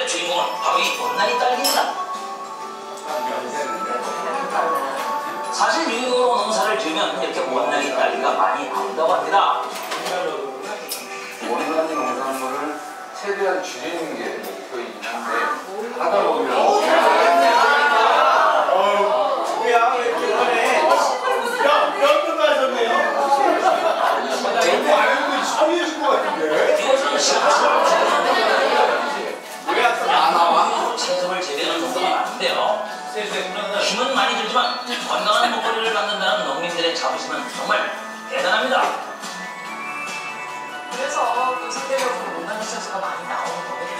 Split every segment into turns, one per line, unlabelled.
오늘의 주인공은 바로 이 못난이 딸기입니다. 사실 유기농으로 농사를 지으면 이렇게 못난이 딸기가 많이 나온다고 합니다.
못난이 농산물을 최대한 줄이는 게 목표이긴 한데 하다 보면
야, 왜 이렇게 그러네? 몇 끝나셨네요? 너무 알고 처리해줄 것 같은데?
이것은 시금치를 재배하는
왜 아까 안 나와?
채소를 재배하는 농가가 많은데요. 힘은 많이 들지만 건강한 먹거리를 만든다는 농민들의 자부심은 정말 대단합니다.
그래서 또 상대적으로 못난이 채소가 많이 나오는 거겠죠.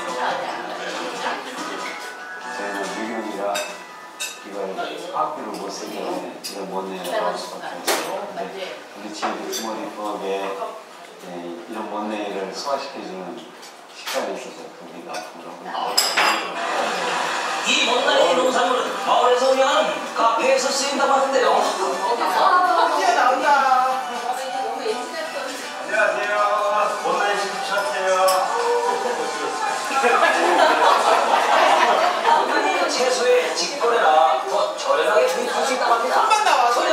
저희는 유기농이라 이걸 앞뒤로 못 쓰기 때문에 이걸 못 내려갈 수밖에 없어요. 근데 우리 지역의 주머니법에 이런 못내기를 소화시켜주는 식단이 있어서 그게 앞으로
이 못난이 농산물은 마을에서 운영하는 카페에서 쓰인다고 하는데요.
이제 나온다. 안녕하세요. 못난이 시키셨어요.
못난이 채소의 직거래라 더 저렴하게 구입할 수 있다고 합니다.
한번 나와서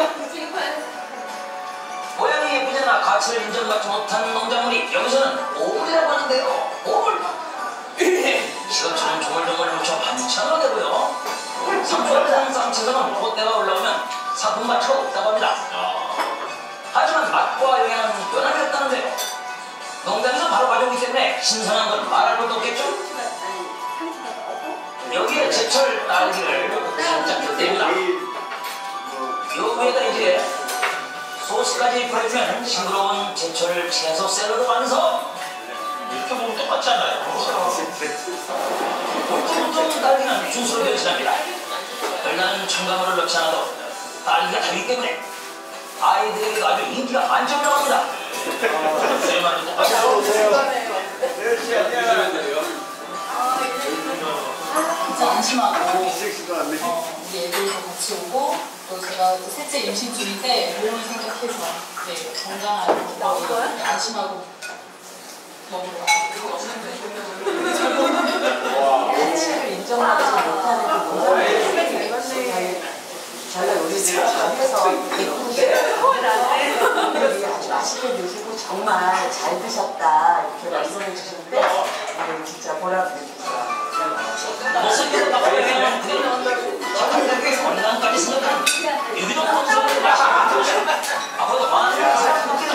모양이 예쁘지나 가치를 인정받지 못한 농작물이 여기서는 오물이라고 하는데요. 오물! 시금치는 조물조물 묻혀 반찬으로 되고요. 상추 같은 쌈채소는 콧대가 올라오면 상품 가치가 없다고 합니다. 하지만 맛과 영양은 변함이 없다는데요. 농장에서 바로 가져오기 때문에 신선한 건 말할 것도 없겠죠? 여기에 제철 딸기를 살짝 곁대입니다. 요 위에다 이제 소스까지 뿌려주면 싱그러운 제철 채소 샐러드 완성! 이렇게 보면 똑같지 않아요? 좀 딸기는 주스로 변신합니다. 별다른 첨가물을 넣지 않아도 딸기가 달기 때문에 아이들에게도 아주 인기가 만점이라고 합니다. 쌤한테 똑같아요.
진짜 안심하고 우리 애들도 같이 오고 또 제가 또 셋째 임신 중인데 몸을 생각해서 건강하고 안심하고 먹으러
가치를 인정받지 못하는 그 농산물이 저희 우리들이 잘해서 예쁘게 아주 맛있게 드시고 정말 잘 드셨다 이렇게 말씀해 주시는데 진짜 보람됩니다.
못생기고 나쁘면 자신들에게 건강까지 생각한 유기농 농산물을 마시는 앞으로도 많은 사람들이